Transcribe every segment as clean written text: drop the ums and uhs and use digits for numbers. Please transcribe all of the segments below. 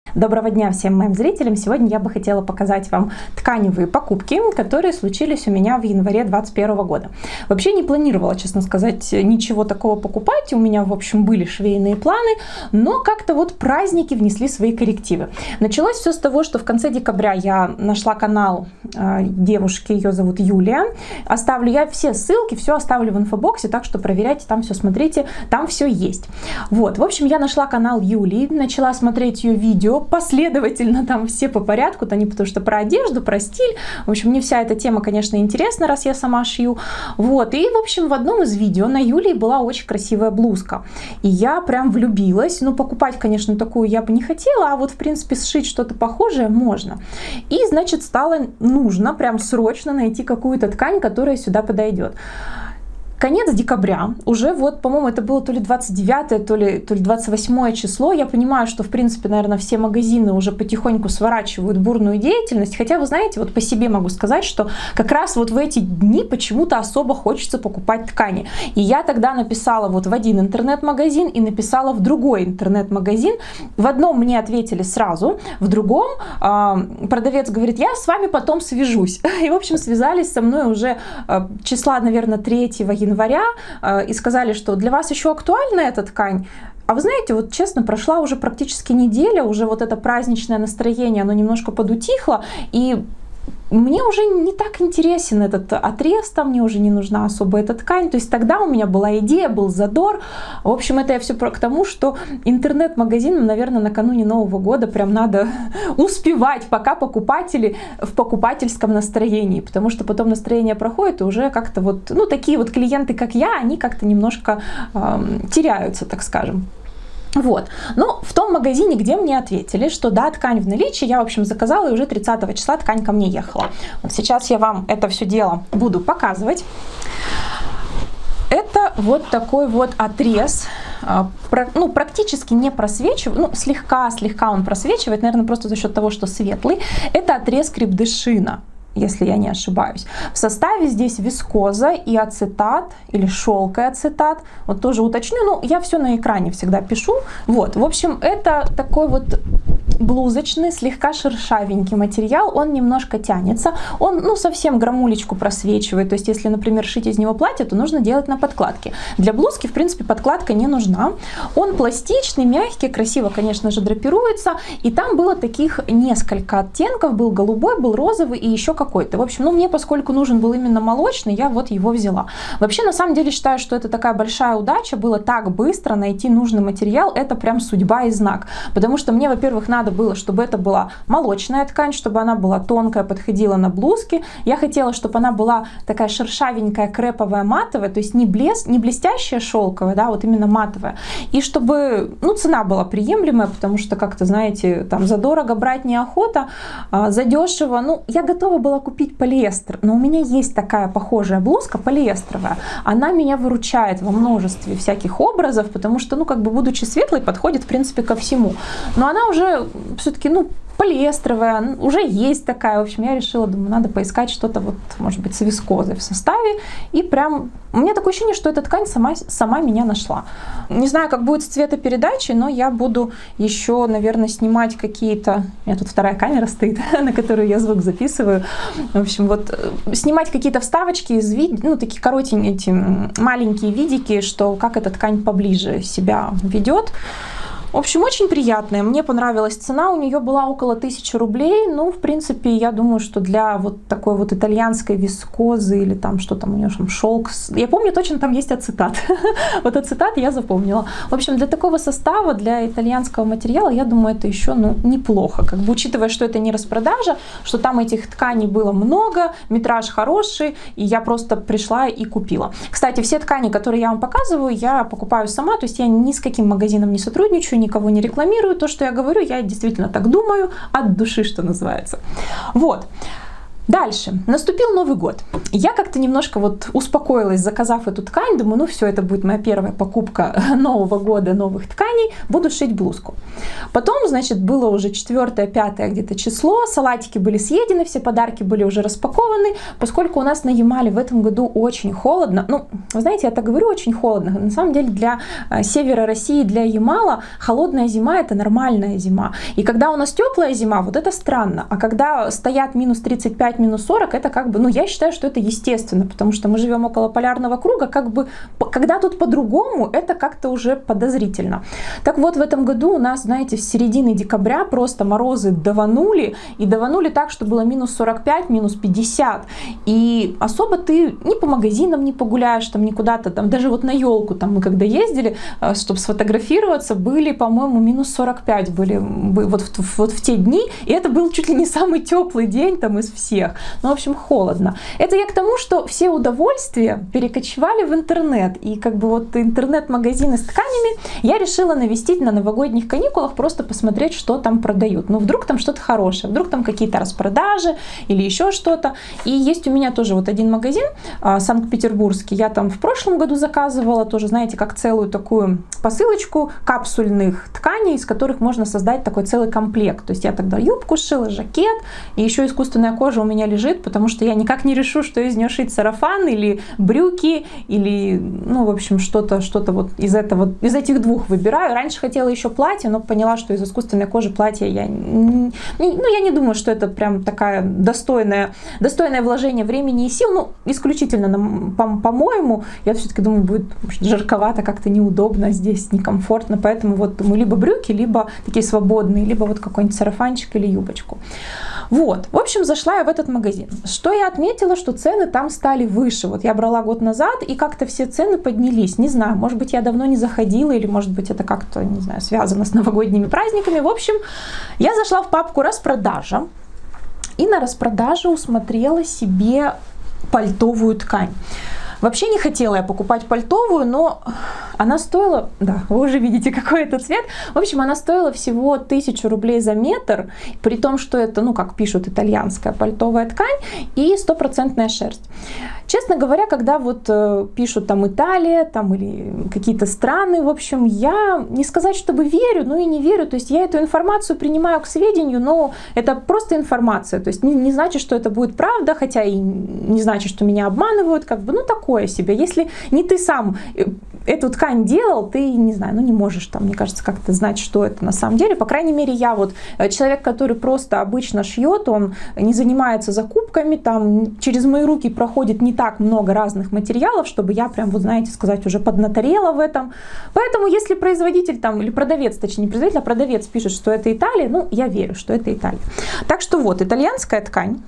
Доброго дня всем моим зрителям! Сегодня я бы хотела показать вам тканевые покупки, которые случились у меня в январе 2021 года. Вообще не планировала, честно сказать, ничего такого покупать. У меня, в общем, были швейные планы, но как-то вот праздники внесли свои коррективы. Началось все с того, что в конце декабря я нашла канал девушки, ее зовут Юлия. Оставлю я все ссылки, все оставлю в инфобоксе, так что проверяйте, там все смотрите, там все есть. Вот, в общем, я нашла канал Юлии, начала смотреть ее видео, последовательно там все по порядку, то не потому что про одежду, про стиль. В общем, мне вся эта тема, конечно, интересна, раз я сама шью. Вот, и, в общем, в одном из видео на Юлии была очень красивая блузка. И я прям влюбилась. Ну, покупать, конечно, такую я бы не хотела, а вот, в принципе, сшить что-то похожее можно. И, значит, стало нужно прям срочно найти какую-то ткань, которая сюда подойдет. Конец декабря, уже вот, по-моему, это было то ли 29, то ли 28 число. Я понимаю, что, в принципе, наверное, все магазины уже потихоньку сворачивают бурную деятельность. Хотя, вы знаете, вот по себе могу сказать, что как раз вот в эти дни почему-то особо хочется покупать ткани. И я тогда написала вот в один интернет-магазин и написала в другой интернет-магазин. В одном мне ответили сразу, в другом продавец говорит: я с вами потом свяжусь. И, в общем, связались со мной уже числа, наверное, 3 января и сказали, что для вас еще актуальна эта ткань. А вы знаете, вот честно, прошла уже практически неделя, уже вот это праздничное настроение, оно немножко подутихло, и мне уже не так интересен этот отрез, там мне уже не нужна особо эта ткань. То есть тогда у меня была идея, был задор. В общем, это я все к тому, что интернет-магазинам, наверное, накануне Нового года прям надо успевать, пока покупатели в покупательском настроении. Потому что потом настроение проходит, и уже как-то вот, ну, такие вот клиенты, как я, они как-то немножко теряются, так скажем. Вот. Но в том магазине, где мне ответили, что да, ткань в наличии, я, в общем, заказала, и уже 30 числа ткань ко мне ехала. Вот сейчас я вам это все дело буду показывать. Это вот такой вот отрез, ну, практически не просвечивает, ну, слегка он просвечивает, наверное, просто за счет того, что светлый. Это отрез крепдышина, если я не ошибаюсь. В составе здесь вискоза и ацетат, или шелк и ацетат. Вот тоже уточню, ну, я все на экране всегда пишу. Вот, в общем, это такой вот блузочный, слегка шершавенький материал, он немножко тянется, он, ну, совсем грамулечку просвечивает, то есть, если, например, шить из него платье, то нужно делать на подкладке. Для блузки, в принципе, подкладка не нужна. Он пластичный, мягкий, красиво, конечно же, драпируется, и там было таких несколько оттенков, был голубой, был розовый и еще какой-то. В общем, ну, мне, поскольку нужен был именно молочный, я вот его взяла. Вообще, на самом деле, считаю, что это такая большая удача, было так быстро найти нужный материал, это прям судьба и знак, потому что мне, во-первых, надо было, чтобы это была молочная ткань, чтобы она была тонкая, подходила на блузки. Я хотела, чтобы она была такая шершавенькая, креповая, матовая, то есть не блестящая шелковая, да, вот именно матовая. И чтобы, ну, цена была приемлемая, потому что, как-то, знаете, там задорого брать неохота, задешево. Ну, я готова была купить полиэстер, но у меня есть такая похожая блузка полиэстровая. Она меня выручает во множестве всяких образов, потому что, ну, как бы, будучи светлой, подходит, в принципе, ко всему. Но она уже все-таки, ну, полиэстровая, уже есть такая. В общем, я решила, думаю, надо поискать что-то вот, может быть, с вискозой в составе. И прям, у меня такое ощущение, что эта ткань сама меня нашла. Не знаю, как будет с цветопередачей, но я буду еще, наверное, снимать какие-то... У меня тут вторая камера стоит, на которую я звук записываю. В общем, вот снимать какие-то вставочки из видео, ну, такие коротенькие, эти маленькие видики, что как эта ткань поближе себя ведет. В общем, очень приятная. Мне понравилась цена. У нее была около 1000 рублей. Ну, в принципе, я думаю, что для вот такой вот итальянской вискозы или там что там у нее, там шелк. Я помню, точно там есть ацетат. Вот ацетат я запомнила. В общем, для такого состава, для итальянского материала, я думаю, это еще, ну, неплохо. Как бы, учитывая, что это не распродажа, что там этих тканей было много, метраж хороший, и я просто пришла и купила. Кстати, все ткани, которые я вам показываю, я покупаю сама. То есть я ни с каким магазином не сотрудничаю, никого не рекламирую. То, что я говорю, я действительно так думаю, от души, что называется. Вот. Дальше. Наступил Новый год. Я как-то немножко вот успокоилась, заказав эту ткань. Думаю, ну все, это будет моя первая покупка Нового года, новых тканей. Буду шить блузку. Потом, значит, было уже 4-5 где-то число. Салатики были съедены, все подарки были уже распакованы. Поскольку у нас на Ямале в этом году очень холодно. Ну, вы знаете, я так говорю, очень холодно. На самом деле для севера России, для Ямала холодная зима — это нормальная зима. И когда у нас теплая зима, вот это странно. А когда стоят минус 35, минус 40, это как бы, ну, я считаю, что это естественно, потому что мы живем около полярного круга, как бы, когда тут по-другому, это как-то уже подозрительно. Так вот, в этом году у нас, знаете, в середине декабря просто морозы даванули, и даванули так, что было минус 45, минус 50, и особо ты ни по магазинам не погуляешь, там, ни куда-то, там, даже вот на елку, там, мы когда ездили, чтобы сфотографироваться, были, по-моему, минус 45 были вот в те дни, и это был чуть ли не самый теплый день там из всех. Ну, в общем, холодно. Это я к тому, что все удовольствия перекочевали в интернет. И как бы вот интернет-магазины с тканями я решила навестить на новогодних каникулах, просто посмотреть, что там продают. Ну, вдруг там что-то хорошее, вдруг там какие-то распродажи или еще что-то. И есть у меня тоже вот один магазин, санкт-петербургский. Я там в прошлом году заказывала тоже, знаете, как целую такую посылочку капсульных тканей, из которых можно создать такой целый комплект. То есть я тогда юбку шила, жакет, и еще искусственная кожа у меня лежит, потому что я никак не решу, что из нее шить сарафан или брюки, или, ну, в общем, что-то вот из этих двух выбираю. Раньше хотела еще платье, но поняла, что из искусственной кожи платье я не думаю, что это прям такая достойное вложение времени и сил. Ну, исключительно, по-моему, я все-таки думаю, будет жарковато, как-то неудобно здесь, некомфортно, поэтому вот думаю, либо брюки, либо такие свободные, либо вот какой-нибудь сарафанчик или юбочку. Вот, в общем, зашла я в этот магазин. Что я отметила, что цены там стали выше. Вот я брала год назад, и как-то все цены поднялись. Не знаю, может быть, я давно не заходила, или, может быть, это как-то, не знаю, связано с новогодними праздниками. В общем, я зашла в папку «Распродажа», и на распродаже усмотрела себе пальтовую ткань. Вообще не хотела я покупать пальтовую, но она стоила, да, вы уже видите, какой это цвет. В общем, она стоила всего 1000 рублей за метр, при том, что это, ну, как пишут, итальянская пальтовая ткань и 100% шерсть. Честно говоря, когда вот пишут там Италия, там или какие-то страны, в общем, я не сказать, чтобы верю, но и не верю. То есть я эту информацию принимаю к сведению, но это просто информация. То есть не значит, что это будет правда, хотя и не значит, что меня обманывают, как бы, ну, такое себе. Если не ты сам эту ткань делал, ты, не знаю, ну, не можешь там, мне кажется, как-то знать, что это на самом деле. По крайней мере, я вот человек, который просто обычно шьет, он не занимается закупками, там через мои руки проходит не так много разных материалов, чтобы я прям, вот знаете, сказать, уже поднаторела в этом. Поэтому если производитель там, или продавец, точнее не производитель, а продавец пишет, что это Италия, ну, я верю, что это Италия. Так что вот, итальянская ткань,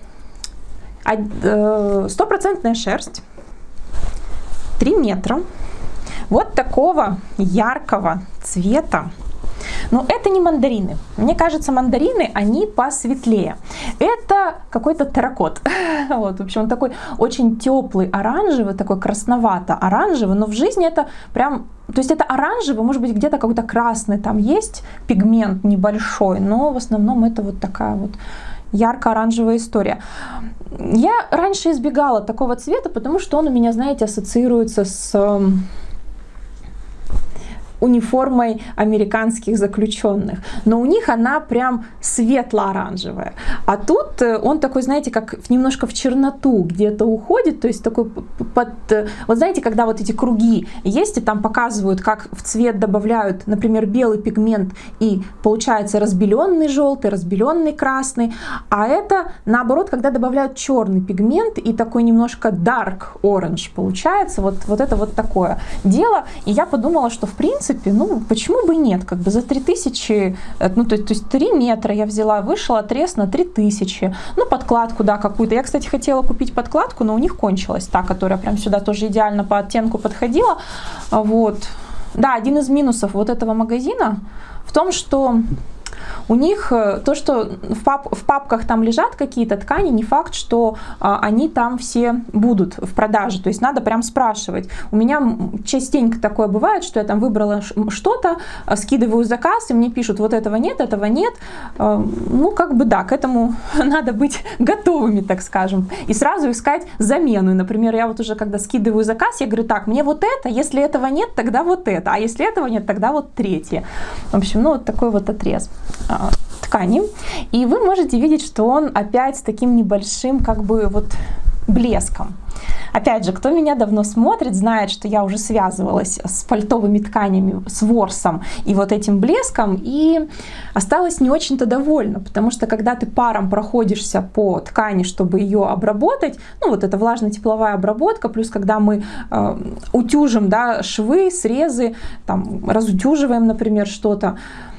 100% шерсть, 3 метра, вот такого яркого цвета. Но это не мандарины. Мне кажется, мандарины, они посветлее. Это какой-то терракот. Вот, в общем, он такой очень теплый оранжевый, такой красновато-оранжевый, но в жизни это прям... То есть это оранжевый, может быть, где-то какой-то красный там есть пигмент небольшой, но в основном это вот такая вот ярко-оранжевая история. Я раньше избегала такого цвета, потому что он у меня, знаете, ассоциируется с униформой американских заключенных. Но у них она прям светло-оранжевая. А тут он такой, знаете, как немножко в черноту где-то уходит, то есть такой под... Вот знаете, когда вот эти круги есть, и там показывают, как в цвет добавляют, например, белый пигмент, и получается разбеленный желтый, разбеленный красный. А это, наоборот, когда добавляют черный пигмент, и такой немножко dark orange получается. Вот это вот такое дело. И я подумала, что в принципе, ну, почему бы и нет, как бы за 3000, ну, то есть 3 метра я взяла, вышел отрез на 3000, ну, подкладку, да, какую-то. Я, кстати, хотела купить подкладку, но у них кончилась та, которая прям сюда тоже идеально по оттенку подходила, вот. Да, один из минусов вот этого магазина в том, что У них то, что в папках там лежат какие-то ткани, не факт, что они там все будут в продаже. То есть надо прям спрашивать. У меня частенько такое бывает, что я там выбрала что-то, скидываю заказ, и мне пишут, вот этого нет, этого нет. Ну, как бы да, к этому надо быть готовыми, так скажем. И сразу искать замену. Например, я вот уже когда скидываю заказ, я говорю, так, мне вот это, если этого нет, тогда вот это, а если этого нет, тогда вот третье. В общем, ну вот такой вот отрез ткани. И вы можете видеть, что он опять с таким небольшим как бы вот блеском. Опять же, кто меня давно смотрит, знает, что я уже связывалась с пальтовыми тканями, с ворсом и вот этим блеском, и осталась не очень-то довольна, потому что когда ты паром проходишься по ткани, чтобы ее обработать, ну вот это влажно-тепловая обработка, плюс когда мы утюжим, да, швы, срезы, там, разутюживаем, например, что-то,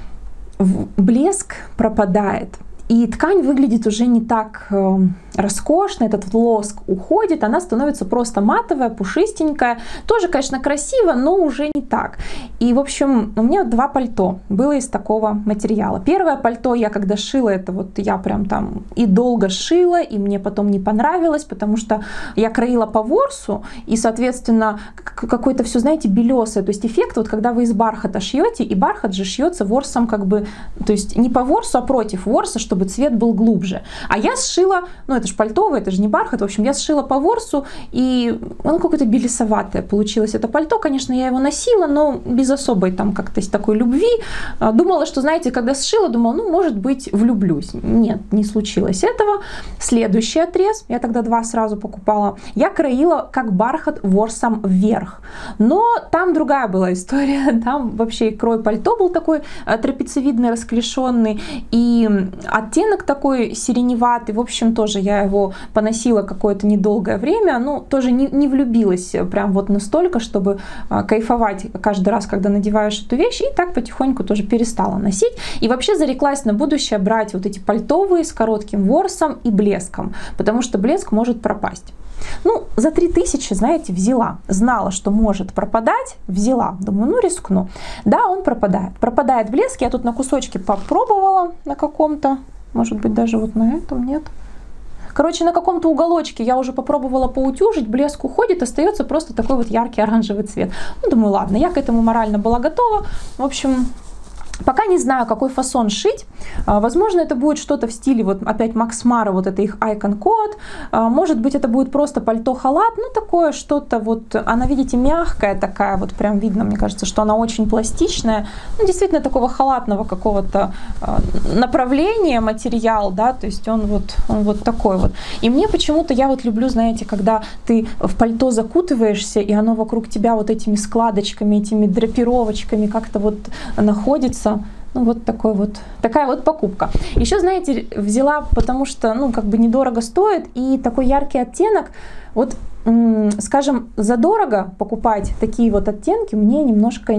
блеск пропадает. И ткань выглядит уже не так роскошно, этот лоск уходит, она становится просто матовая, пушистенькая. Тоже, конечно, красиво, но уже не так. И, в общем, у меня 2 пальто было из такого материала. Первое пальто я когда шила, это вот я прям там и долго шила, и мне потом не понравилось, потому что я краила по ворсу, и, соответственно, какое-то все, знаете, белесое. То есть эффект, вот когда вы из бархата шьете, и бархат же шьется ворсом как бы, то есть не по ворсу, а против ворса, чтобы цвет был глубже. А я сшила, ну это же пальтовое, это же не бархат, в общем, я сшила по ворсу, и оно какое-то белесоватое получилось это пальто. Конечно, я его носила, но без особой там как-то такой любви. Думала, что, знаете, когда сшила, думала, ну, может быть, влюблюсь. Нет, не случилось этого. Следующий отрез, я тогда 2 сразу покупала, я краила как бархат ворсом вверх. Но там другая была история. Там вообще и крой пальто был такой трапециевидный, расклешенный, и оттенок такой сиреневатый. В общем, тоже я его поносила какое-то недолгое время, но тоже не влюбилась прям вот настолько, чтобы кайфовать каждый раз, когда надеваешь эту вещь, и так потихоньку тоже перестала носить. И вообще зареклась на будущее брать вот эти пальтовые с коротким ворсом и блеском, потому что блеск может пропасть. Ну, за 3000, знаете, взяла. Знала, что может пропадать, взяла. Думаю, ну, рискну. Да, он пропадает. Пропадает блеск. Я тут на кусочке попробовала на каком-то. Может быть, даже вот на этом, нет? Короче, на каком-то уголочке я уже попробовала поутюжить, блеск уходит, остается просто такой вот яркий оранжевый цвет. Ну, думаю, ладно, я к этому морально была готова. В общем, пока не знаю, какой фасон шить. Возможно, это будет что-то в стиле, вот опять Max Mara, вот это их Icon Code. Может быть, это будет просто пальто-халат, ну, такое что-то вот, она, видите, мягкая такая, вот прям видно, мне кажется, что она очень пластичная. Ну, действительно, такого халатного какого-то направления материал, да, то есть он вот такой вот. И мне почему-то, я вот люблю, знаете, когда ты в пальто закутываешься, и оно вокруг тебя вот этими складочками, этими драпировочками как-то вот находится. Ну, вот такая вот покупка. Еще, знаете, взяла, потому что, ну, как бы недорого стоит, и такой яркий оттенок. Вот, скажем, задорого покупать такие вот оттенки мне немножко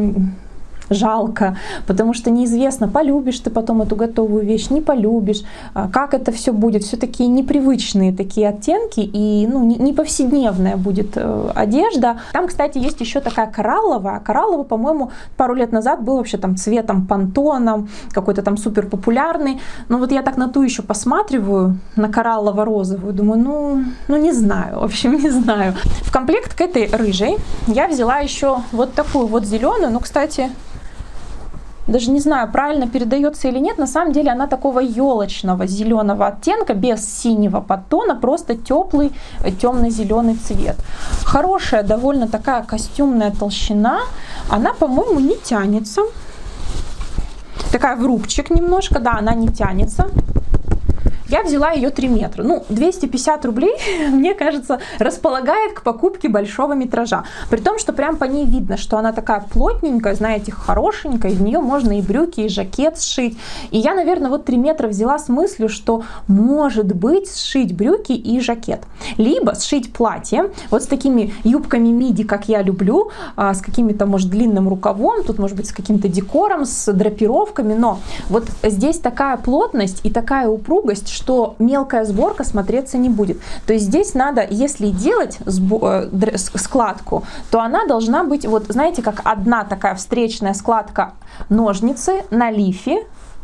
жалко, потому что неизвестно, полюбишь ты потом эту готовую вещь, не полюбишь, как это все будет. Все такие непривычные такие оттенки, и ну, не повседневная будет одежда. Там, кстати, есть еще такая коралловая. Коралловый, по-моему, пару лет назад был вообще там цветом пантоном, какой-то там супер популярный. Но вот я так на ту еще посматриваю, на кораллово-розовую, думаю, ну не знаю, в общем, не знаю. В комплект к этой рыжей я взяла еще вот такую вот зеленую, ну, кстати, даже не знаю, правильно передается или нет, на самом деле она такого елочного зеленого оттенка, без синего подтона, просто теплый темно-зеленый цвет. Хорошая, довольно такая костюмная толщина, она, по-моему, не тянется. Такая в рубчик немножко, да, она не тянется. Я взяла ее 3 метра. Ну, 250 рублей, мне кажется, располагает к покупке большого метража. При том, что прям по ней видно, что она такая плотненькая, знаете, хорошенькая. Из нее можно и брюки, и жакет сшить. И я, наверное, вот 3 метра взяла с мыслью, что может быть сшить брюки и жакет. Либо сшить платье вот с такими юбками миди, как я люблю, с какими-то, может, длинным рукавом, тут, может быть, с каким-то декором, с драпировками. Но вот здесь такая плотность и такая упругость, что мелкая сборка смотреться не будет. То есть здесь надо, если делать складку, то она должна быть, вот знаете, как одна такая встречная складка ножницы на лифе,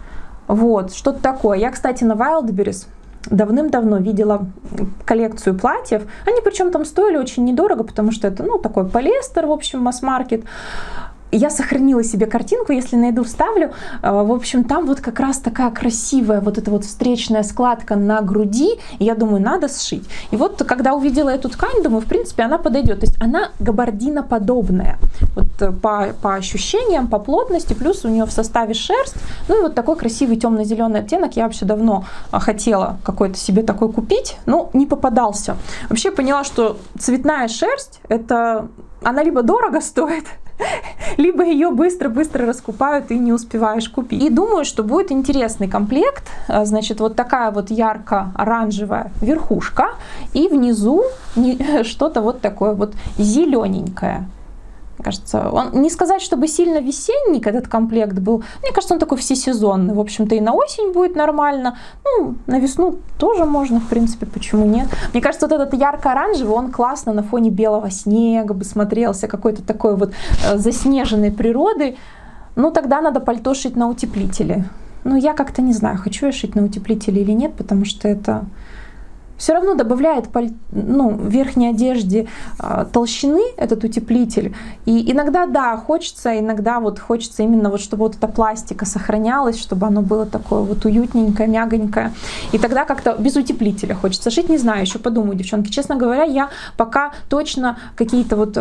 Вот, что-то такое. Я, кстати, на Wildberries давным-давно видела коллекцию платьев. Они причем там стоили очень недорого, потому что это, ну, такой полиэстер, в общем, масс-маркет. Я сохранила себе картинку, если найду, вставлю. В общем, там вот как раз такая красивая вот эта вот встречная складка на груди. И я думаю, надо сшить. И вот когда увидела эту ткань, думаю, в принципе, она подойдет. То есть она габардиноподобная. Вот по ощущениям, по плотности, плюс у нее в составе шерсть. Ну и вот такой красивый темно-зеленый оттенок. Я вообще давно хотела какой-то себе такой купить, но не попадался. Вообще поняла, что цветная шерсть, это она либо дорого стоит, либо ее быстро-быстро раскупают и не успеваешь купить. И думаю, что будет интересный комплект. Значит, вот такая вот ярко-оранжевая верхушка. И внизу что-то вот такое вот зелененькое. Кажется, он, не сказать, чтобы сильно весенний этот комплект был. Мне кажется, он такой всесезонный. В общем-то, и на осень будет нормально. Ну, на весну тоже можно, в принципе, почему нет. Мне кажется, вот этот ярко-оранжевый, он классно на фоне белого снега бы смотрелся, какой-то такой вот заснеженной природы. Ну, тогда надо пальто шить на утеплителе. Ну, я как-то не знаю, хочу я шить на утеплителе или нет, потому что это все равно добавляет верхней одежде толщины этот утеплитель. И иногда, да, хочется именно вот, чтобы вот эта пластика сохранялась, чтобы оно было такое вот уютненькое, мягонькое. И тогда как-то без утеплителя хочется шить. Не знаю, еще подумаю, девчонки. Честно говоря, я пока точно какие-то вот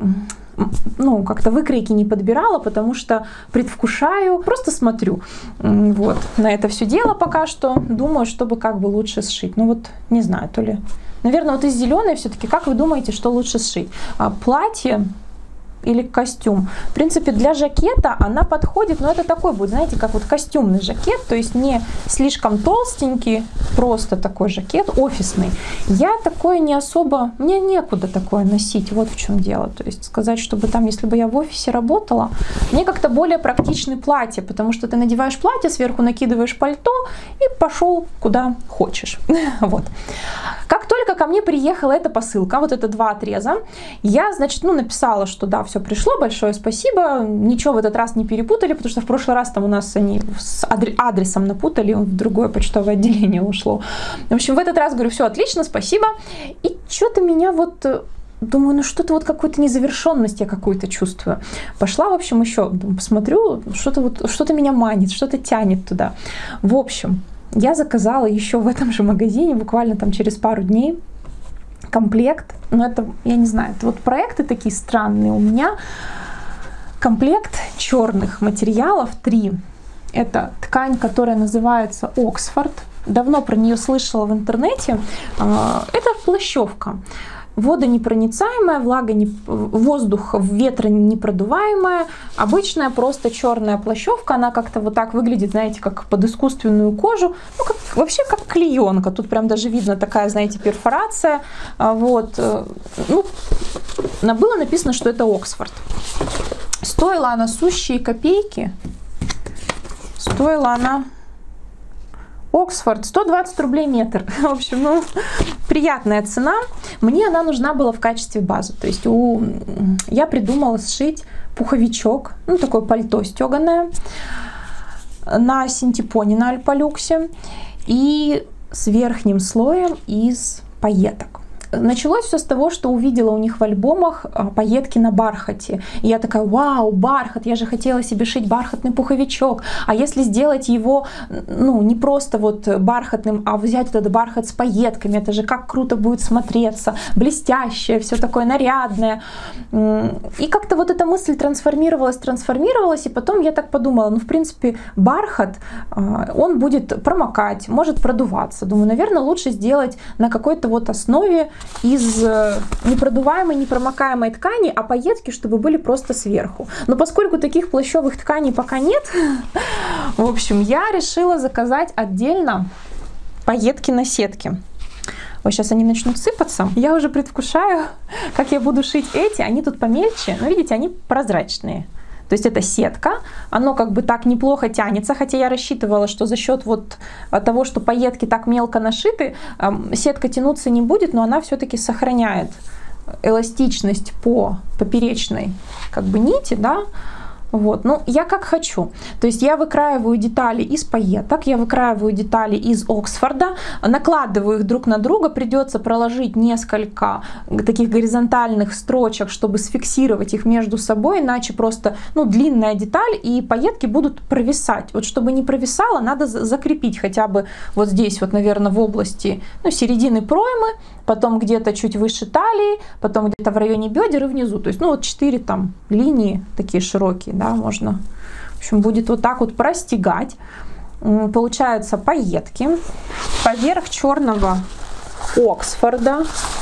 как-то выкройки не подбирала, потому что предвкушаю, просто смотрю вот на это все дело пока что, думаю, чтобы как бы лучше сшить. Ну вот, не знаю, то ли, наверное, вот из зеленой все-таки, как вы думаете, что лучше сшить? Платье или костюм? В принципе, для жакета она подходит, но это такой будет, знаете, как вот костюмный жакет, то есть не слишком толстенький, просто такой жакет офисный. Я такое не особо, мне некуда такое носить, вот в чем дело. То есть сказать, чтобы там, если бы я в офисе работала, мне как-то более практичны платья, потому что ты надеваешь платье, сверху накидываешь пальто и пошел куда хочешь. Вот. Как только ко мне приехала эта посылка, вот это 2 отреза, я, значит, написала, что да, все пришло, большое спасибо, ничего в этот раз не перепутали, потому что в прошлый раз там у нас они с адресом напутали, в другое почтовое отделение ушло. В общем, в этот раз говорю, все отлично, спасибо. И что-то меня вот, думаю, что-то вот какую-то незавершенность я какую-то чувствую. Пошла, в общем, еще посмотрю, что-то меня манит, что-то тянет туда. В общем, я заказала еще в этом же магазине, буквально там через пару дней, комплект, но это, я не знаю, это вот проекты такие странные у меня. Комплект черных материалов 3. Это ткань, которая называется Оксфорд. Давно про нее слышала в интернете. Это плащевка. Водонепроницаемая, воздух, ветронепродуваемая, обычная просто черная плащевка, она как-то вот так выглядит, знаете, как под искусственную кожу, вообще как клеенка, тут прям даже видно такая, знаете, перфорация, вот, было написано, что это Оксфорд. Стоила она сущие копейки, стоила она Оксфорд 120 рублей метр. В общем, приятная цена. Мне она нужна была в качестве базы. То есть я придумала сшить пуховичок, такое пальто стеганое на синтепоне на Альпалюксе и с верхним слоем из пайеток. Началось все с того, что увидела у них в альбомах пайетки на бархате. И я такая, вау, бархат, я же хотела себе шить бархатный пуховичок. А если сделать его, не просто вот бархатным, а взять этот бархат с пайетками, это же как круто будет смотреться, блестящее, все такое нарядное. И как-то вот эта мысль трансформировалась, и потом я так подумала, в принципе, бархат, он будет промокать, может продуваться. Думаю, наверное, лучше сделать на какой-то вот основе из непродуваемой, непромокаемой ткани, а пайетки, чтобы были просто сверху. Но поскольку таких плащевых тканей пока нет, в общем, я решила заказать отдельно пайетки на сетке. Вот сейчас они начнут сыпаться. Я уже предвкушаю, как я буду шить эти. Они тут помельче, но видите, они прозрачные. То есть это сетка, оно как бы так неплохо тянется, хотя я рассчитывала, что за счет вот того, что пайетки так мелко нашиты, сетка тянуться не будет, но она все-таки сохраняет эластичность по поперечной как бы нити, да, Вот, ну, я как хочу. То есть я выкраиваю детали из пайеток, я выкраиваю детали из Оксфорда, накладываю их друг на друга, придется проложить несколько таких горизонтальных строчек, чтобы сфиксировать их между собой, иначе просто, ну, длинная деталь, и пайетки будут провисать. Вот чтобы не провисало, надо закрепить хотя бы вот здесь, вот, наверное, в области, ну, середины проймы, потом где-то чуть выше талии, потом где-то в районе бедер и внизу. То есть, ну, вот 4 там линии такие широкие, да, можно, в общем, будет вот так вот простегать. Получаются пайетки поверх черного Оксфорда.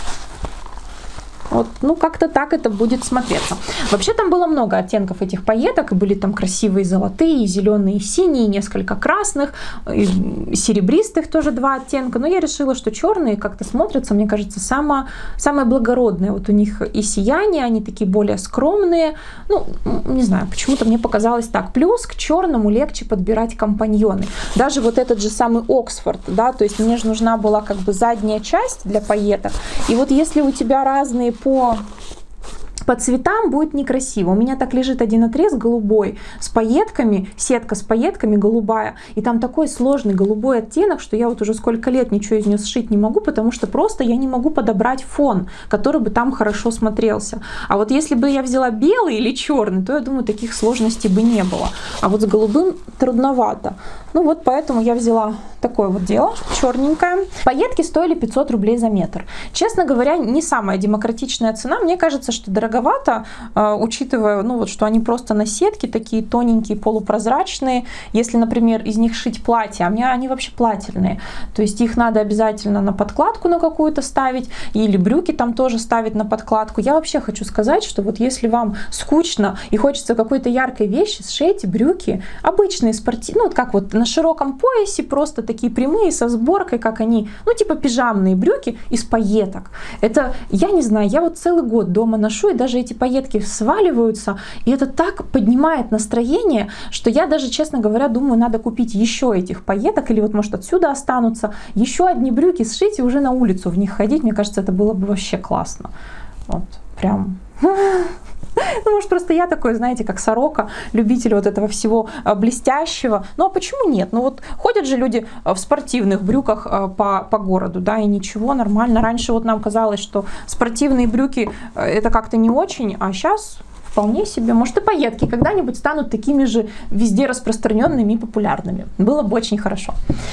Вот, ну, как-то так это будет смотреться. Вообще там было много оттенков этих пайеток, и были там красивые золотые, зеленые, синие, несколько красных, и серебристых тоже 2 оттенка. Но я решила, что черные как-то смотрятся, мне кажется, самые благородные. Вот у них и сияние, они такие более скромные. Ну, не знаю, почему-то мне показалось так. Плюс к черному легче подбирать компаньоны. Даже вот этот же самый Оксфорд, да, то есть мне же нужна была как бы задняя часть для пайеток. И вот если у тебя разные по цветам, будет некрасиво. У меня так лежит один отрез голубой с пайетками, сетка с пайетками голубая, и там такой сложный голубой оттенок, что я вот уже сколько лет ничего из нее сшить не могу, потому что просто я не могу подобрать фон, который бы там хорошо смотрелся. А вот если бы я взяла белый или черный, то я думаю, таких сложностей бы не было. А вот с голубым трудновато. Ну вот поэтому я взяла такое вот дело, черненькое. Пайетки стоили 500 рублей за метр. Честно говоря, не самая демократичная цена. Мне кажется, что дороговато, учитывая, ну вот, что они просто на сетке, такие тоненькие, полупрозрачные. Если, например, из них шить платье, а у меня они вообще плательные, то есть их надо обязательно на подкладку на какую-то ставить, или брюки там тоже ставить на подкладку. Я вообще хочу сказать, что вот если вам скучно и хочется какой-то яркой вещи, сшейте брюки, обычные спортивные, ну вот как вот на широком поясе, просто такие прямые, со сборкой, как они, ну типа пижамные брюки из пайеток. Это, я не знаю, я вот целый год дома ношу, и даже эти пайетки сваливаются, и это так поднимает настроение, что я даже, честно говоря, думаю, надо купить еще этих пайеток, или вот может отсюда останутся, еще одни брюки сшить и уже на улицу в них ходить. Мне кажется, это было бы вообще классно. Вот, прям... Ну, может, просто я такой, знаете, как сорока, любитель вот этого всего блестящего. Ну, а почему нет? Ну, вот ходят же люди в спортивных брюках по городу, да, и ничего, нормально. Раньше вот нам казалось, что спортивные брюки это как-то не очень, а сейчас вполне себе. Может, и пайетки когда-нибудь станут такими же везде распространенными и популярными. Было бы очень хорошо.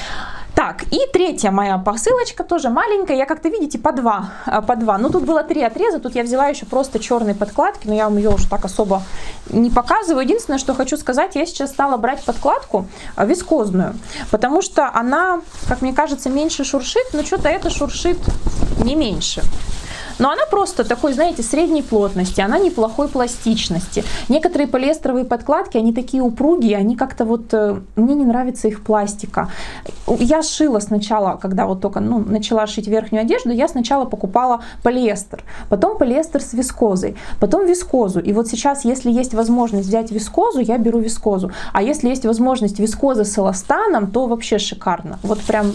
Так, и третья моя посылочка, тоже маленькая, я как-то, видите, по два. Ну, тут было 3 отреза, тут я взяла еще просто черные подкладки, но я вам ее уже так особо не показываю. Единственное, что хочу сказать, я сейчас стала брать подкладку вискозную, потому что она, как мне кажется, меньше шуршит, но что-то это шуршит не меньше. Но она просто такой, знаете, средней плотности, она неплохой пластичности. Некоторые полиэстеровые подкладки, они такие упругие, они как-то вот, мне не нравится их пластика. Я шила сначала, когда вот только начала шить верхнюю одежду, я сначала покупала полиэстер, потом полиэстер с вискозой, потом вискозу. И вот сейчас, если есть возможность взять вискозу, я беру вискозу. А если есть возможность вискозы с эластаном, то вообще шикарно. Вот прям...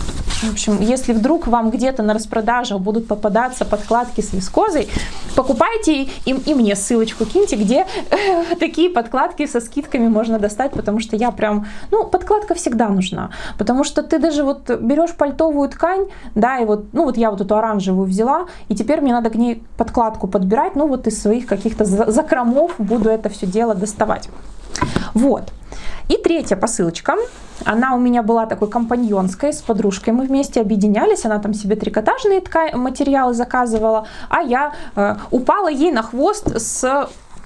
В общем, если вдруг вам где-то на распродажах будут попадаться подкладки с вискозой, покупайте и мне ссылочку киньте, где такие подкладки со скидками можно достать, потому что я прям, ну, подкладка всегда нужна, потому что ты даже вот берешь пальтовую ткань, да, и вот, ну, вот я вот эту оранжевую взяла, и теперь мне надо к ней подкладку подбирать, ну, вот из своих каких-то закромов буду это все дело доставать. Вот. И третья посылочка, она у меня была такой компаньонской, с подружкой мы вместе объединялись, она там себе трикотажные материалы заказывала, а я упала ей на хвост с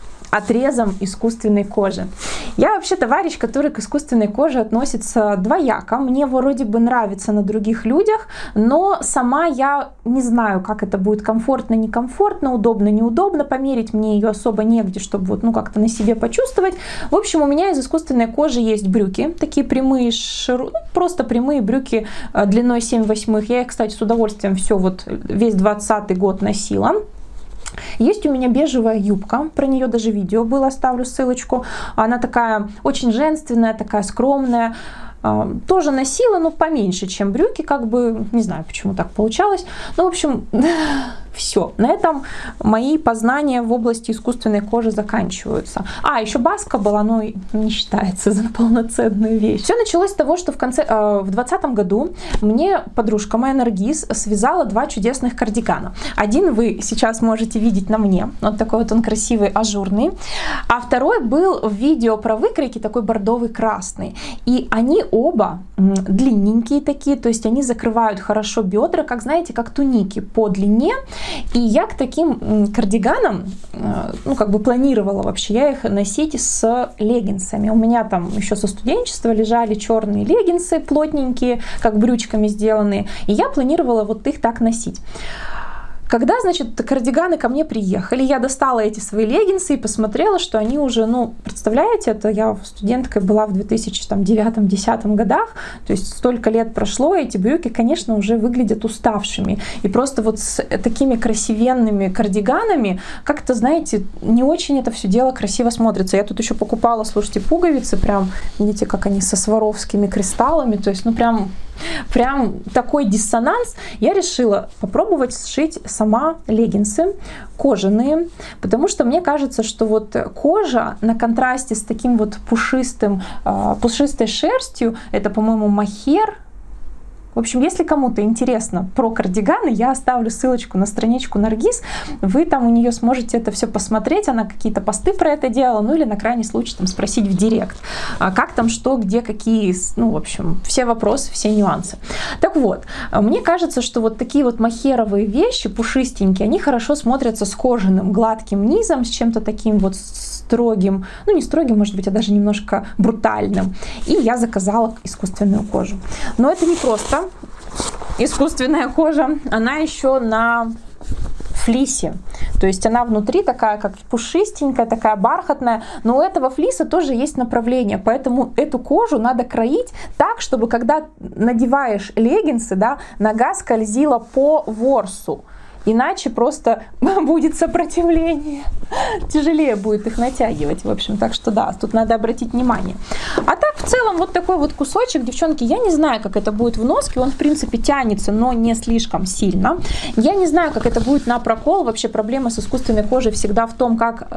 отрезом искусственной кожи. Я вообще товарищ, который к искусственной коже относится двояко. Мне вроде бы нравится на других людях, но сама я не знаю, как это будет комфортно, некомфортно, удобно, неудобно. Померить мне ее особо негде, чтобы вот, ну, как-то на себе почувствовать. В общем, у меня из искусственной кожи есть брюки, такие прямые, просто прямые брюки длиной 7/8. Я их, кстати, с удовольствием все вот весь 2020 год носила. Есть у меня бежевая юбка, про нее даже видео было, оставлю ссылочку. Она такая очень женственная, такая скромная. Тоже носила, но поменьше, чем брюки, как бы, не знаю, почему так получалось. Ну, в общем, Все. На этом мои познания в области искусственной кожи заканчиваются. Еще баска была, но не считается за полноценную вещь. Все началось с того, что в 2020 году мне подружка моя Наргиз связала 2 чудесных кардигана. Один вы сейчас можете видеть на мне, вот такой вот он красивый, ажурный, а второй был в видео про выкройки, такой бордовый красный. И они оба длинненькие такие, то есть они закрывают хорошо бедра, как знаете, как туники по длине. И я к таким кардиганам, планировала вообще я их носить с леггинсами. У меня там еще со студенчества лежали черные леггинсы плотненькие, как брючками сделанные, и я планировала вот их так носить. Когда, значит, кардиганы ко мне приехали, я достала эти свои леггинсы и посмотрела, что они уже, представляете, это я студенткой была в 2009-2010 годах, то есть столько лет прошло, и эти брюки, конечно, уже выглядят уставшими. И просто вот с такими красивенными кардиганами, как-то, знаете, не очень это все дело красиво смотрится. Я тут еще покупала, слушайте, пуговицы, прям, видите, как они со сваровскими кристаллами, то есть, прям такой диссонанс. Я решила попробовать сшить сама леггинсы кожаные, потому что мне кажется, что вот кожа на контрасте с таким вот пушистой шерстью, это, по-моему, мохер. В общем, если кому-то интересно про кардиганы, я оставлю ссылочку на страничку Наргиз. Вы там у нее сможете это все посмотреть. Она какие-то посты про это делала, или на крайний случай там спросить в директ. Как там, что, где, какие, в общем, все вопросы, все нюансы. Так вот, мне кажется, что вот такие вот мохеровые вещи, пушистенькие, они хорошо смотрятся с кожаным гладким низом, с чем-то таким вот строгим, не строгим, может быть, а даже немножко брутальным. И я заказала искусственную кожу. Но это не просто искусственная кожа, она еще на флисе. То есть она внутри такая, как пушистенькая, такая бархатная, но у этого флиса тоже есть направление, поэтому эту кожу надо кроить так, чтобы когда надеваешь леггинсы, нога скользила по ворсу. Иначе просто будет сопротивление, тяжелее будет их натягивать, в общем, так что да, тут надо обратить внимание. А так, в целом, вот такой вот кусочек, девчонки, я не знаю, как это будет в носке, он, в принципе, тянется, но не слишком сильно. Я не знаю, как это будет на прокол, вообще проблема с искусственной кожей всегда в том, как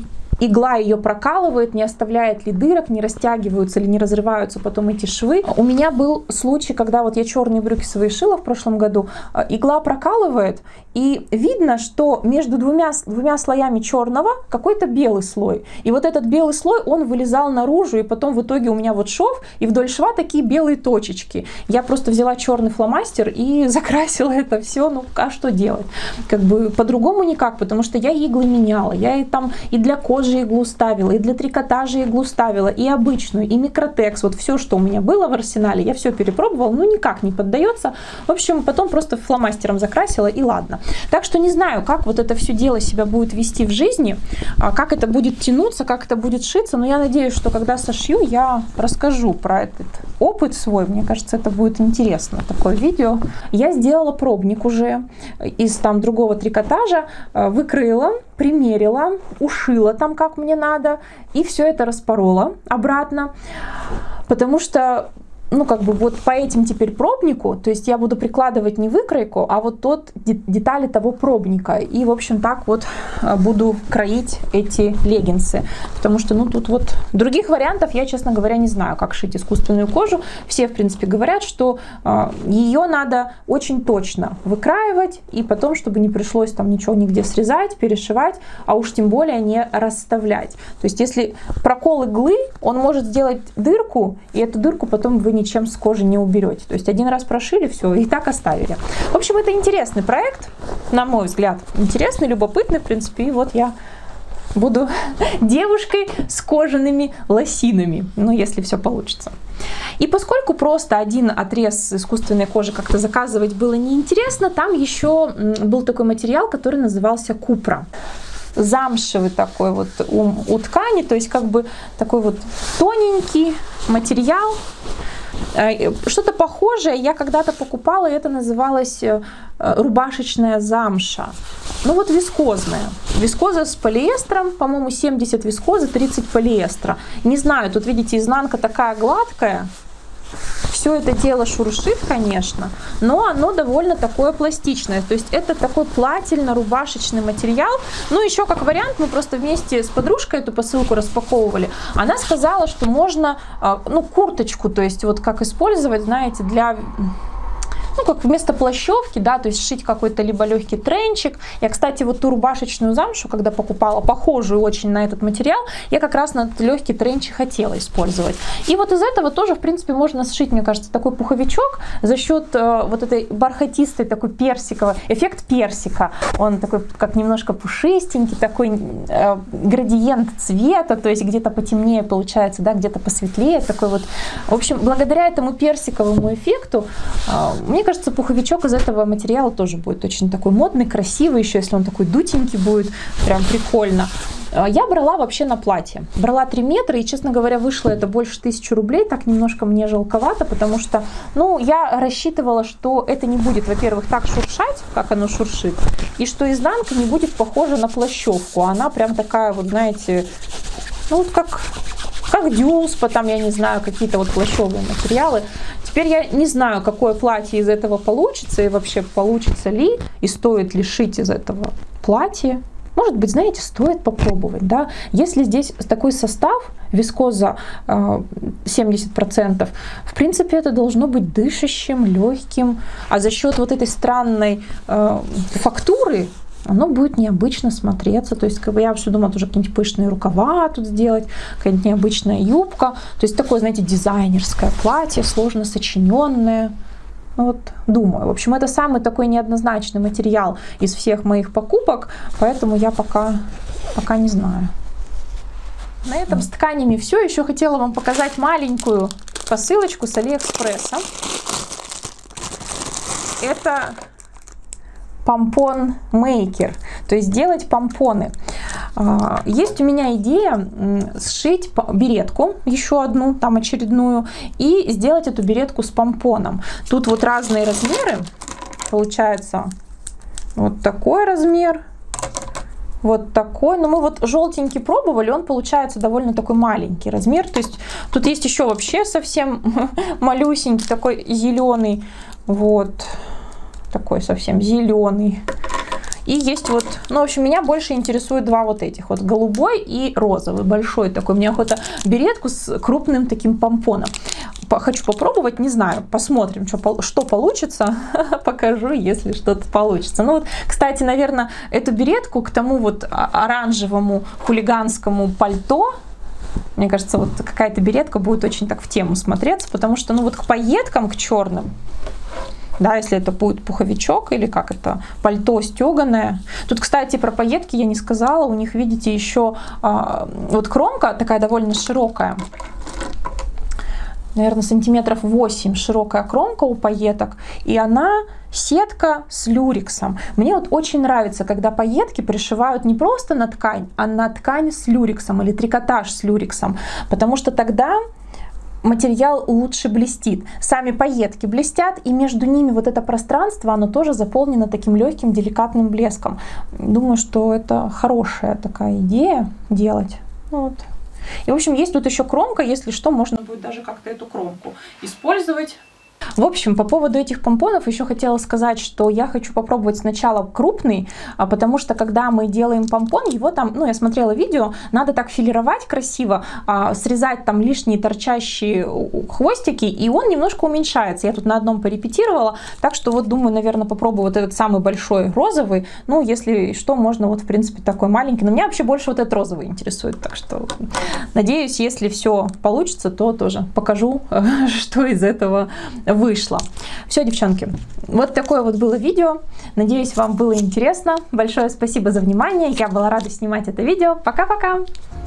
игла ее прокалывает, не оставляет ли дырок, не растягиваются или не разрываются потом эти швы. У меня был случай, когда вот я черные брюки свои шила в прошлом году, игла прокалывает, и видно, что между двумя слоями черного какой-то белый слой. И вот этот белый слой, он вылезал наружу, и потом в итоге у меня вот шов, и вдоль шва такие белые точечки. Я просто взяла черный фломастер и закрасила это все. А что делать? По-другому никак, потому что я иглы меняла, я и для кожи иглу ставила, и для трикотажа иглу ставила, и обычную, и микротекс, вот все, что у меня было в арсенале, я все перепробовала, никак не поддается. В общем, потом просто фломастером закрасила, и ладно. Так что не знаю, как вот это все дело себя будет вести в жизни, как это будет тянуться, как это будет шиться, но я надеюсь, что когда сошью, я расскажу про этот опыт свой. Мне кажется, это будет интересно, такое видео. Я сделала пробник уже из другого трикотажа, выкрыла, примерила, ушила там как мне надо, и все это распорола обратно, потому что вот по этим теперь пробнику, то есть я буду прикладывать не выкройку, а вот детали того пробника. И, в общем, так вот буду кроить эти леггинсы. Потому что, тут вот других вариантов я, честно говоря, не знаю, как шить искусственную кожу. Все, в принципе, говорят, что ее надо очень точно выкраивать, и потом, чтобы не пришлось там ничего нигде срезать, перешивать, а уж тем более не расставлять. То есть, если прокол иглы, он может сделать дырку, и эту дырку потом вы ничем с кожи не уберете. То есть один раз прошили, все, и так оставили. В общем, это интересный проект, на мой взгляд. Интересный, любопытный, в принципе. И вот я буду девушкой с кожаными лосинами, если все получится. И поскольку просто один отрез искусственной кожи как-то заказывать было неинтересно, там еще был такой материал, который назывался купра. Замшевый такой вот у ткани, то есть такой вот тоненький материал. Что-то похожее я когда-то покупала, и это называлось рубашечная замша. Вискозная. Вискоза с полиэстером, по-моему, 70 вискозы, 30 полиэстера. Не знаю, тут, видите, изнанка такая гладкая. все это дело шуршит, конечно, но оно довольно такое пластичное. То есть это такой плательно-рубашечный материал. Ну, еще как вариант, мы просто вместе с подружкой эту посылку распаковывали. Она сказала, что можно, ну, курточку, то есть вот как использовать, знаете, для... Ну, как вместо плащевки, да, то есть сшить какой-то либо легкий тренчик. Я, кстати, вот ту рубашечную замшу, когда покупала, похожую очень на этот материал, я как раз на этот легкий тренчик хотела использовать. И вот из этого тоже, в принципе, можно сшить, мне кажется, такой пуховичок за счет вот этой бархатистой, такой персиковой, эффект персика. Он такой, как немножко пушистенький, такой градиент цвета, то есть где-то потемнее получается, да, где-то посветлее, такой вот. В общем, благодаря этому персиковому эффекту, мне кажется, пуховичок из этого материала тоже будет очень такой модный, красивый, еще если он такой дутенький будет, прям прикольно. Я брала вообще на платье. Брала 3 метра, и, честно говоря, вышло это больше 1000 рублей, так немножко мне жалковато, потому что, ну, я рассчитывала, что это не будет, во-первых, так шуршать, как оно шуршит, и что изнанка не будет похожа на плащевку. Она прям такая, вот, знаете, ну, вот как дюспа, там, я не знаю, какие-то вот плащевые материалы. Теперь я не знаю, какое платье из этого получится, и вообще получится ли, и стоит ли шить из этого платье. Может быть, знаете, стоит попробовать, да. Если здесь такой состав, вискоза 70%, в принципе, это должно быть дышащим, легким, а за счет вот этой странной фактуры оно будет необычно смотреться. То есть, как бы я вообще думала, тоже какие-нибудь пышные рукава тут сделать, какая-нибудь необычная юбка. То есть такое, знаете, дизайнерское платье, сложно сочиненное. Вот, думаю. В общем, это самый такой неоднозначный материал из всех моих покупок, поэтому я пока не знаю. На этом с тканями все. Еще хотела вам показать маленькую посылочку с Алиэкспресса. Это помпон-мейкер, то есть делать помпоны. Есть у меня идея сшить беретку, еще одну, там очередную, и сделать эту беретку с помпоном. Тут вот разные размеры, получается вот такой размер, вот такой. Но мы вот желтенький пробовали, он получается довольно такой маленький размер. То есть тут есть еще вообще совсем малюсенький, такой зеленый, вот. Такой совсем зеленый. И есть вот, ну, в общем, меня больше интересует 2 вот этих, вот голубой и розовый, большой такой. Мне охота беретку с крупным таким помпоном. Хочу попробовать, не знаю, посмотрим, что получится, покажу, если что-то получится. Ну вот, кстати, наверное, эту беретку к тому вот оранжевому хулиганскому пальто, мне кажется, вот какая-то беретка будет очень так в тему смотреться, потому что, ну, вот к пайеткам, к черным, да, если это будет пуховичок или как это, пальто стеганое. Тут, кстати, про пайетки я не сказала. У них, видите, еще вот кромка такая довольно широкая. Наверное, сантиметров 8 широкая кромка у пайеток. И она сетка с люрексом. Мне вот очень нравится, когда пайетки пришивают не просто на ткань, а на ткань с люрексом или трикотаж с люрексом. Потому что тогда материал лучше блестит. Сами пайетки блестят, и между ними вот это пространство, оно тоже заполнено таким легким, деликатным блеском. Думаю, что это хорошая такая идея делать. Вот. И, в общем, есть тут еще кромка, если что, можно будет даже как-то эту кромку использовать. В общем, по поводу этих помпонов еще хотела сказать, что я хочу попробовать сначала крупный, потому что когда мы делаем помпон, его там, ну, я смотрела видео, надо так филировать красиво, срезать там лишние торчащие хвостики, и он немножко уменьшается. Я тут на одном порепетировала, так что вот думаю, наверное, попробую вот этот самый большой розовый. Ну, если что, можно вот, в принципе, такой маленький. Но меня вообще больше вот этот розовый интересует, так что надеюсь, если все получится, то тоже покажу, что из этого вышло. Все, девчонки, вот такое вот было видео. Надеюсь, вам было интересно. Большое спасибо за внимание. Я была рада снимать это видео. Пока-пока!